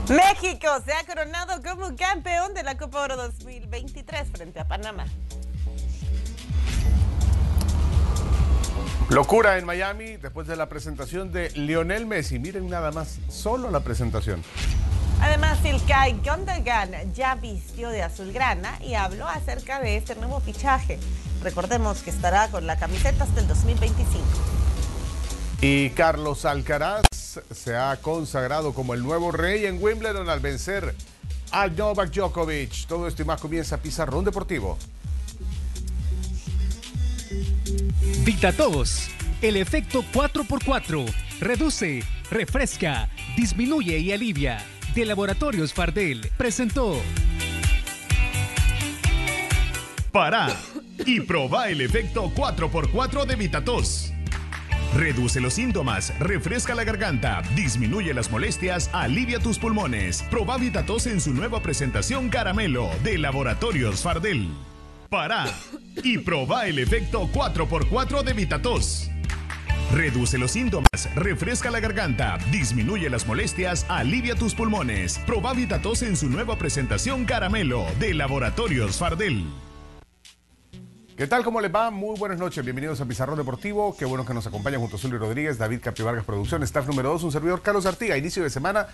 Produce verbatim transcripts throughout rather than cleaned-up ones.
México se ha coronado como campeón de la Copa Oro dos mil veintitrés frente a Panamá. Locura en Miami después de la presentación de Lionel Messi. Miren nada más, solo la presentación. Además, Ilkay Gundogan ya vistió de azulgrana y habló acerca de este nuevo fichaje. Recordemos que estará con la camiseta hasta el dos mil veinticinco. Y Carlos Alcaraz se ha consagrado como el nuevo rey en Wimbledon al vencer a Novak Djokovic. Todo esto y más comienza Pizarrón Deportivo. Vitatos, el efecto cuatro por cuatro. Reduce, refresca, disminuye y alivia. De Laboratorios Fardel presentó. Pará y probá el efecto cuatro por cuatro de Vitatos. Reduce los síntomas, refresca la garganta, disminuye las molestias, alivia tus pulmones. Probá Vitatos en su nueva presentación caramelo de Laboratorios Fardel. Pará y probá el efecto cuatro por cuatro de Vitatos. Reduce los síntomas, refresca la garganta, disminuye las molestias, alivia tus pulmones. Probá Vitatos en su nueva presentación caramelo de Laboratorios Fardel. ¿Qué tal? ¿Cómo les va? Muy buenas noches. Bienvenidos a Pizarrón Deportivo. Qué bueno que nos acompañan junto a Zully Rodríguez, David Capivargas Producción, staff número dos, un servidor Carlos Artiga. Inicio de semana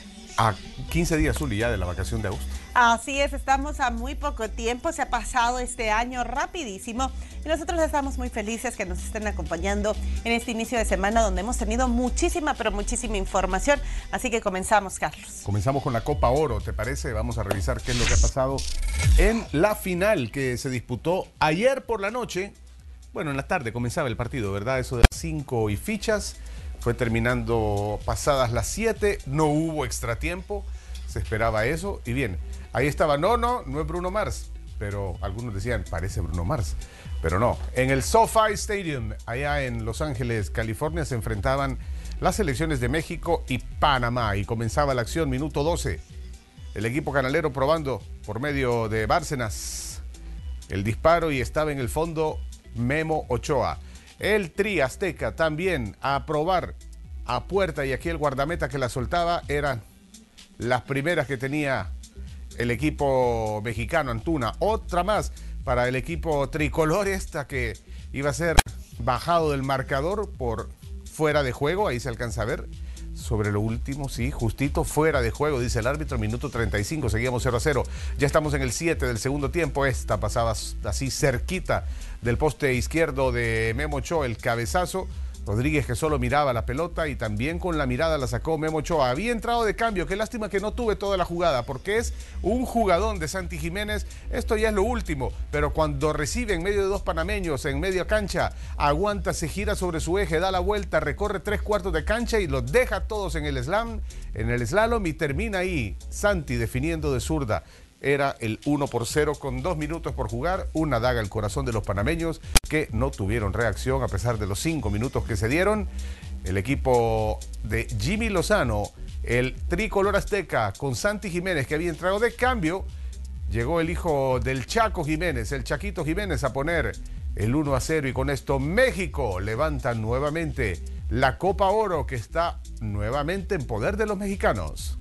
a quince días, Zully, ya de la vacación de agosto. Así es, estamos a muy poco tiempo, se ha pasado este año rapidísimo y nosotros estamos muy felices que nos estén acompañando en este inicio de semana donde hemos tenido muchísima, pero muchísima información, así que comenzamos, Carlos. Comenzamos con la Copa Oro, ¿te parece? Vamos a revisar qué es lo que ha pasado en la final que se disputó ayer por la noche. Bueno, en la tarde comenzaba el partido, ¿verdad? Eso de las cinco y fichas, fue terminando pasadas las siete, no hubo extratiempo, se esperaba eso y bien. Ahí estaba, no, no, no es Bruno Mars, pero algunos decían, parece Bruno Mars, pero no. En el SoFi Stadium, allá en Los Ángeles, California, se enfrentaban las selecciones de México y Panamá y comenzaba la acción, minuto doce. El equipo canalero probando por medio de Bárcenas el disparo y estaba en el fondo Memo Ochoa. El Tri Azteca también a probar a puerta y aquí el guardameta que la soltaba eran las primeras que tenía el equipo mexicano, Antuna. Otra más para el equipo tricolor, esta que iba a ser bajado del marcador por fuera de juego, ahí se alcanza a ver. Sobre lo último, sí, justito fuera de juego, dice el árbitro, minuto treinta y cinco, seguíamos cero a cero. Ya estamos en el siete del segundo tiempo, esta pasaba así cerquita del poste izquierdo de Memo Ochoa, el cabezazo. Rodríguez que solo miraba la pelota y también con la mirada la sacó Memo Ochoa. Había entrado de cambio, qué lástima que no tuve toda la jugada, porque es un jugadón de Santi Jiménez. Esto ya es lo último, pero cuando recibe en medio de dos panameños, en media cancha, aguanta, se gira sobre su eje, da la vuelta, recorre tres cuartos de cancha y los deja todos en el slam, en el slalom y termina ahí Santi definiendo de zurda. Era el uno por cero con dos minutos por jugar, una daga al corazón de los panameños que no tuvieron reacción a pesar de los cinco minutos que se dieron. El equipo de Jimmy Lozano, el tricolor azteca con Santi Jiménez que había entrado de cambio, llegó el hijo del Chaco Jiménez, el Chaquito Jiménez a poner el uno a cero y con esto México levanta nuevamente la Copa Oro que está nuevamente en poder de los mexicanos.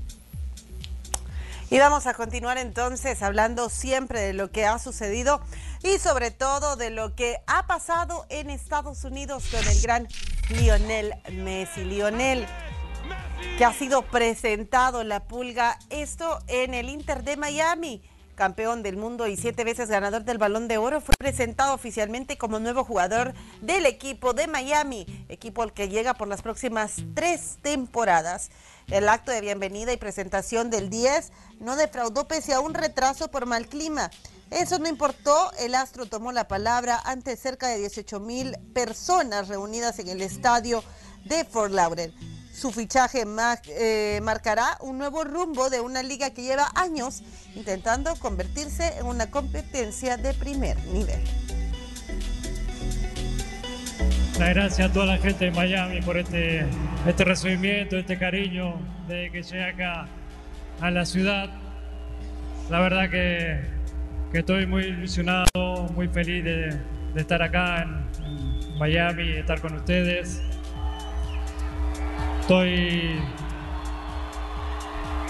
Y vamos a continuar entonces hablando siempre de lo que ha sucedido y sobre todo de lo que ha pasado en Estados Unidos con el gran Lionel Messi. Lionel, que ha sido presentado la pulga, esto en el Inter de Miami. Campeón del mundo y siete veces ganador del Balón de Oro, fue presentado oficialmente como nuevo jugador del equipo de Miami, equipo al que llega por las próximas tres temporadas. El acto de bienvenida y presentación del diez no defraudó pese a un retraso por mal clima. Eso no importó, el astro tomó la palabra ante cerca de dieciocho mil personas reunidas en el estadio de Fort Lauderdale. Su fichaje mar, eh, marcará un nuevo rumbo de una liga que lleva años intentando convertirse en una competencia de primer nivel. Las gracias a toda la gente de Miami por este, este recibimiento, este cariño de que llegue acá a la ciudad. La verdad que, que estoy muy ilusionado, muy feliz de, de estar acá en, en Miami, de estar con ustedes. Estoy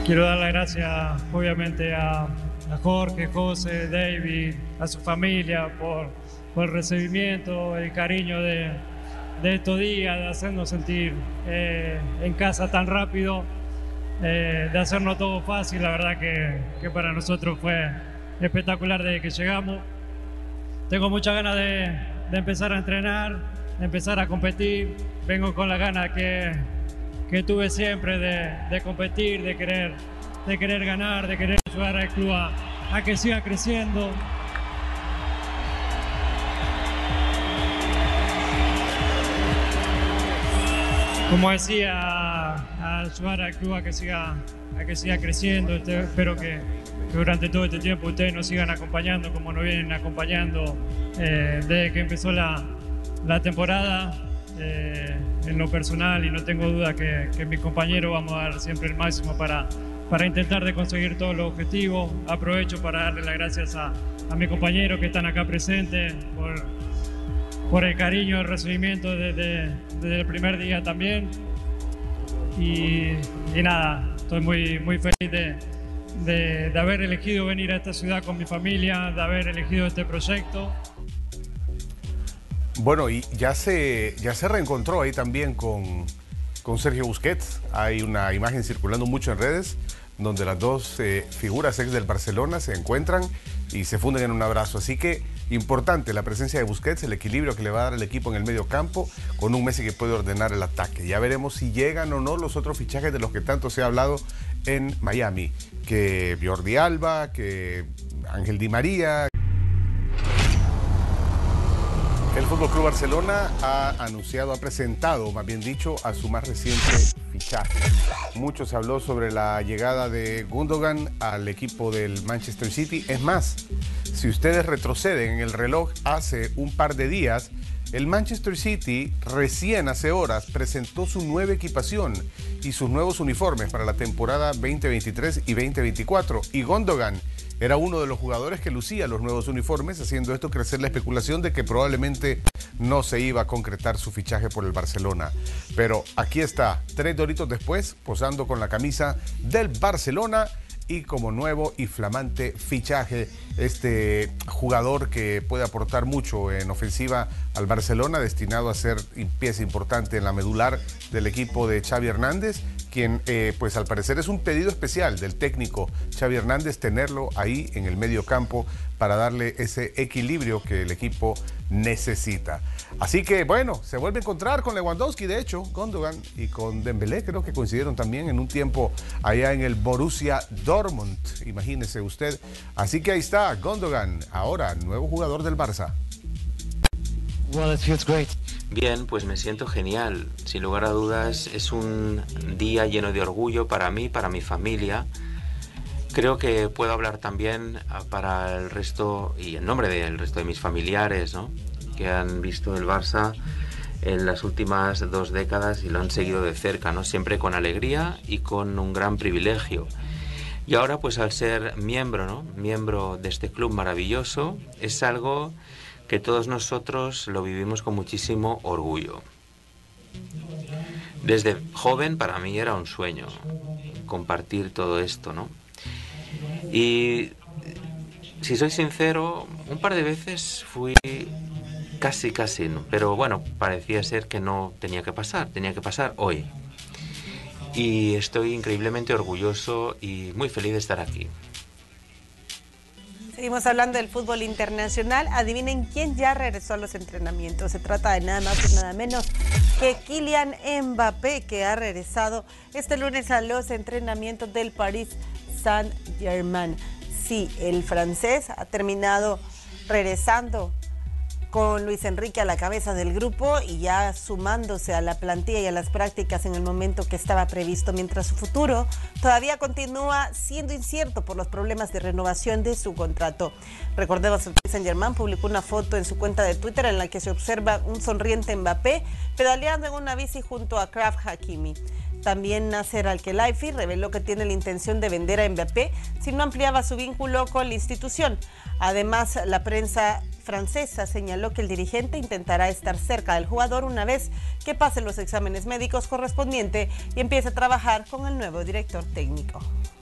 quiero dar las gracias obviamente a, a Jorge, José, David, a su familia por, por el recibimiento, el cariño de, de estos días, de hacernos sentir eh, en casa tan rápido, eh, de hacernos todo fácil. La verdad que, que para nosotros fue espectacular desde que llegamos. Tengo muchas ganas de, de empezar a entrenar, de empezar a competir. Vengo con las ganas que, que tuve siempre de, de competir, de querer, de querer ganar, de querer ayudar al club a, a que siga creciendo. Como decía, a ayudar al club a que siga, a que siga creciendo. Este, espero que, que durante todo este tiempo ustedes nos sigan acompañando como nos vienen acompañando eh, desde que empezó la, la temporada. Eh, en lo personal, y no tengo duda que, que mis compañeros vamos a dar siempre el máximo para, para intentar de conseguir todos los objetivos. Aprovecho para darle las gracias a, a mis compañeros que están acá presentes por, por el cariño, el recibimiento desde, desde el primer día también. Y, y nada, estoy muy, muy feliz de, de, de haber elegido venir a esta ciudad con mi familia, de haber elegido este proyecto. Bueno, y ya se, ya se reencontró ahí también con, con Sergio Busquets. Hay una imagen circulando mucho en redes donde las dos eh, figuras ex del Barcelona se encuentran y se funden en un abrazo. Así que importante la presencia de Busquets, el equilibrio que le va a dar el equipo en el medio campo con un Messi que puede ordenar el ataque. Ya veremos si llegan o no los otros fichajes de los que tanto se ha hablado en Miami, que Jordi Alba, que Ángel Di María. El Fútbol Club Barcelona ha anunciado, ha presentado, más bien dicho, a su más reciente fichaje. Mucho se habló sobre la llegada de Gundogan al equipo del Manchester City. Es más, si ustedes retroceden en el reloj hace un par de días, el Manchester City recién hace horas presentó su nueva equipación y sus nuevos uniformes para la temporada veinte veintitrés y veinte veinticuatro. Y Gundogan era uno de los jugadores que lucía los nuevos uniformes, haciendo esto crecer la especulación de que probablemente no se iba a concretar su fichaje por el Barcelona. Pero aquí está, tres doritos después, posando con la camisa del Barcelona y como nuevo y flamante fichaje, este jugador que puede aportar mucho en ofensiva al Barcelona, destinado a ser pieza importante en la medular del equipo de Xavi Hernández, quien eh, pues al parecer es un pedido especial del técnico Xavi Hernández tenerlo ahí en el medio campo para darle ese equilibrio que el equipo necesita. Así que bueno, se vuelve a encontrar con Lewandowski, de hecho, Gundogan, y con Dembélé, creo que coincidieron también en un tiempo allá en el Borussia Dortmund, imagínese usted. Así que ahí está, Gundogan, ahora nuevo jugador del Barça. Well, it feels great. Bien, pues me siento genial. Sin lugar a dudas, es un día lleno de orgullo para mí, para mi familia. Creo que puedo hablar también para el resto y en nombre del resto de mis familiares, ¿no?, que han visto el Barça en las últimas dos décadas y lo han seguido de cerca, ¿no?, siempre con alegría y con un gran privilegio. Y ahora, pues al ser miembro, ¿no?, miembro de este club maravilloso, es algo que todos nosotros lo vivimos con muchísimo orgullo. Desde joven para mí era un sueño compartir todo esto, ¿no? Y si soy sincero, un par de veces fui casi, casi, ¿no?, pero bueno, parecía ser que no tenía que pasar, tenía que pasar hoy. Y estoy increíblemente orgulloso y muy feliz de estar aquí. Seguimos hablando del fútbol internacional. Adivinen quién ya regresó a los entrenamientos. Se trata de nada más y nada menos que Kylian Mbappé, que ha regresado este lunes a los entrenamientos del Paris Saint-Germain. Sí, el francés ha terminado regresando con Luis Enrique a la cabeza del grupo y ya sumándose a la plantilla y a las prácticas en el momento que estaba previsto, mientras su futuro todavía continúa siendo incierto por los problemas de renovación de su contrato. Recordemos, el Paris Saint-Germain publicó una foto en su cuenta de Twitter en la que se observa un sonriente Mbappé pedaleando en una bici junto a Achraf Hakimi. También Nasser Al-Khelaifi reveló que tiene la intención de vender a Mbappé si no ampliaba su vínculo con la institución. Además, la prensa francesa señaló señaló que el dirigente intentará estar cerca del jugador una vez que pasen los exámenes médicos correspondientes y empiece a trabajar con el nuevo director técnico.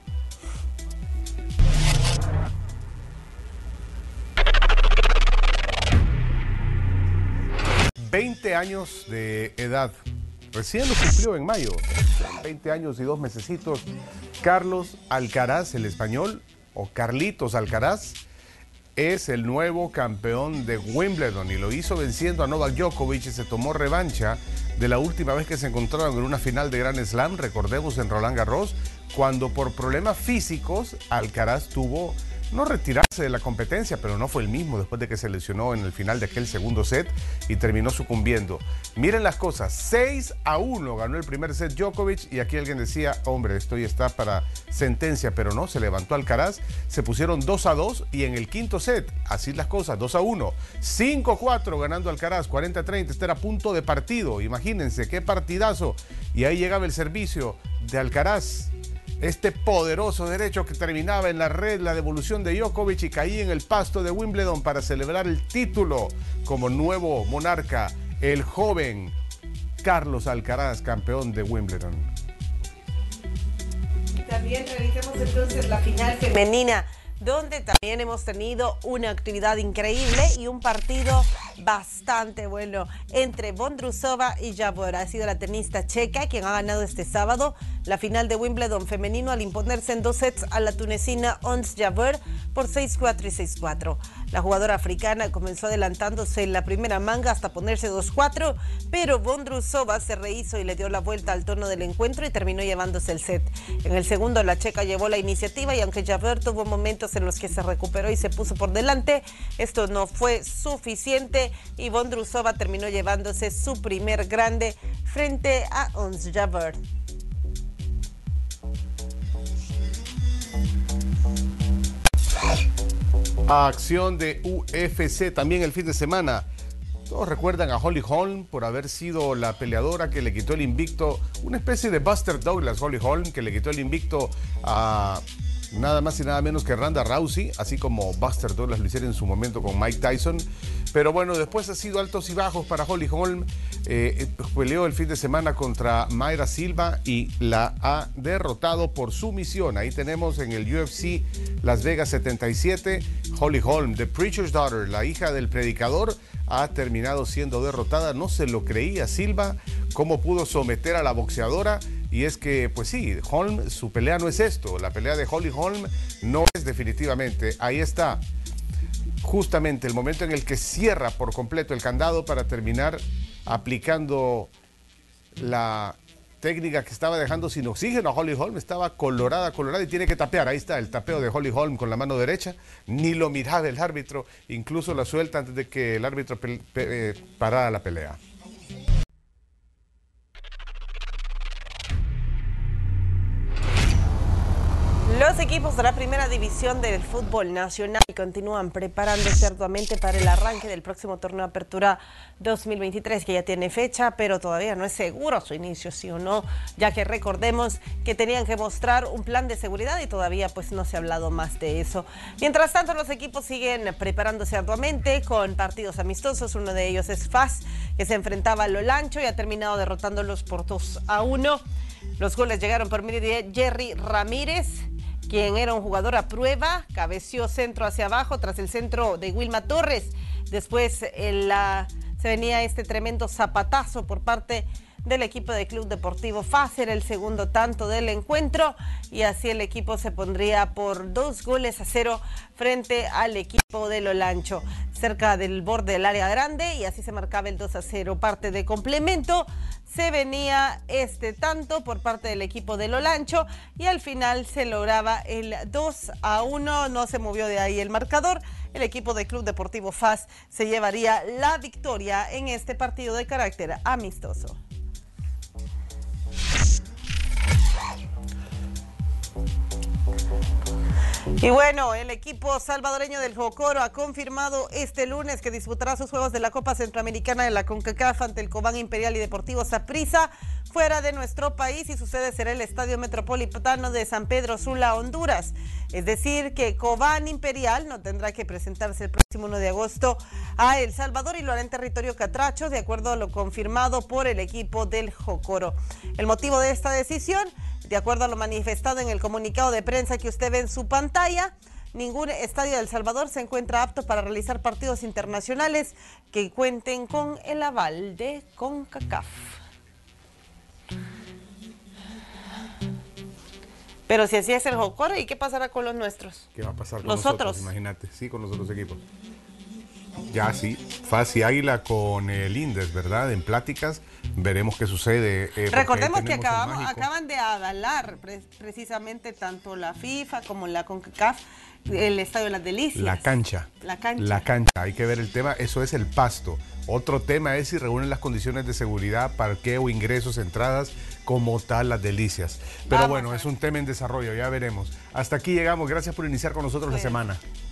veinte años de edad. Recién lo cumplió en mayo. veinte años y dos mesecitos. Carlos Alcaraz, el español, o Carlitos Alcaraz, es el nuevo campeón de Wimbledon y lo hizo venciendo a Novak Djokovic y se tomó revancha de la última vez que se encontraron en una final de Grand Slam, recordemos en Roland Garros, cuando por problemas físicos Alcaraz tuvo no retirarse de la competencia, pero no fue el mismo después de que se lesionó en el final de aquel segundo set y terminó sucumbiendo. Miren las cosas, seis a uno ganó el primer set Djokovic y aquí alguien decía, hombre, esto ya está para sentencia, pero no, se levantó Alcaraz, se pusieron dos a dos y en el quinto set, así las cosas, dos a uno, cinco a cuatro ganando Alcaraz, cuarenta a treinta, este era punto de partido, imagínense qué partidazo, y ahí llegaba el servicio de Alcaraz. Este poderoso derecho que terminaba en la red, la devolución de Djokovic y caía en el pasto de Wimbledon para celebrar el título como nuevo monarca, el joven Carlos Alcaraz, campeón de Wimbledon. También realizamos entonces la final femenina, donde también hemos tenido una actividad increíble y un partido bastante bueno entre Vondrousova y Jabeur. Ha sido la tenista checa quien ha ganado este sábado la final de Wimbledon femenino al imponerse en dos sets a la tunecina Ons Jabeur por seis cuatro y seis cuatro. La jugadora africana comenzó adelantándose en la primera manga hasta ponerse dos cuatro, pero Vondrousova se rehizo y le dio la vuelta al tono del encuentro y terminó llevándose el set. En el segundo la checa llevó la iniciativa y aunque Jabeur tuvo momentos en los que se recuperó y se puso por delante, esto no fue suficiente y Vondrousova terminó llevándose su primer grande frente a Ons Jabeur. Acción de U F C también el fin de semana. Todos recuerdan a Holly Holm por haber sido la peleadora que le quitó el invicto, una especie de Buster Douglas, Holly Holm, que le quitó el invicto a nada más y nada menos que Ronda Rousey, así como Buster Douglas lo hicieron en su momento con Mike Tyson. Pero bueno, después ha sido altos y bajos para Holly Holm. Eh, peleó el fin de semana contra Mayra Silva y la ha derrotado por sumisión. Ahí tenemos en el U F C Las Vegas setenta y siete, Holly Holm, The Preacher's Daughter, la hija del predicador, ha terminado siendo derrotada. No se lo creía Silva, cómo pudo someter a la boxeadora. Y es que, pues sí, Holm, su pelea no es esto. La pelea de Holly Holm no es definitivamente. Ahí está, justamente el momento en el que cierra por completo el candado para terminar aplicando la técnica que estaba dejando sin oxígeno a Holly Holm. Estaba colorada, colorada y tiene que tapear. Ahí está el tapeo de Holly Holm con la mano derecha. Ni lo miraba el árbitro. Incluso la suelta antes de que el árbitro pe pe eh, parara la pelea. Los equipos de la primera división del fútbol nacional continúan preparándose arduamente para el arranque del próximo torneo Apertura dos mil veintitrés, que ya tiene fecha, pero todavía no es seguro su inicio, sí o no, ya que recordemos que tenían que mostrar un plan de seguridad y todavía pues no se ha hablado más de eso. Mientras tanto, los equipos siguen preparándose arduamente con partidos amistosos. Uno de ellos es F A S, que se enfrentaba a Lolancho y ha terminado derrotándolos por dos a uno. Los goles llegaron por medio de Jerry Ramírez, quien era un jugador a prueba, cabeció centro hacia abajo tras el centro de Wilma Torres. Después en la, se venía este tremendo zapatazo por parte del equipo de Club Deportivo F A S, era el segundo tanto del encuentro y así el equipo se pondría por dos goles a cero frente al equipo de Lolancho, cerca del borde del área grande, y así se marcaba el dos a cero. Parte de complemento se venía este tanto por parte del equipo de Lolancho y al final se lograba el dos a uno, no se movió de ahí el marcador. El equipo de Club Deportivo F A S se llevaría la victoria en este partido de carácter amistoso. Y bueno, el equipo salvadoreño del Jocoro ha confirmado este lunes que disputará sus juegos de la Copa Centroamericana de la CONCACAF ante el Cobán Imperial y Deportivo Saprissa fuera de nuestro país y su sede será el Estadio Metropolitano de San Pedro Sula, Honduras. Es decir, que Cobán Imperial no tendrá que presentarse el próximo uno de agosto a El Salvador y lo hará en territorio catracho, de acuerdo a lo confirmado por el equipo del Jocoro. El motivo de esta decisión, de acuerdo a lo manifestado en el comunicado de prensa que usted ve en su pantalla, ningún estadio de El Salvador se encuentra apto para realizar partidos internacionales que cuenten con el aval de CONCACAF. Pero si así es el Jocoro, ¿y qué pasará con los nuestros? ¿Qué va a pasar con los nosotros? otros? Imagínate, sí, con los otros equipos. Ya sí, Fasi Águila con el Indes, ¿verdad? En pláticas, veremos qué sucede. Eh, Recordemos que acabamos, acaban de avalar pre precisamente tanto la FIFA como la CONCACAF el Estadio de las Delicias. La cancha. La cancha. La cancha, hay que ver el tema, eso es el pasto. Otro tema es si reúnen las condiciones de seguridad, parqueo, ingresos, entradas, como tal las Delicias. Pero Vamos bueno, es un tema en desarrollo, ya veremos. Hasta aquí llegamos, gracias por iniciar con nosotros sí. la semana.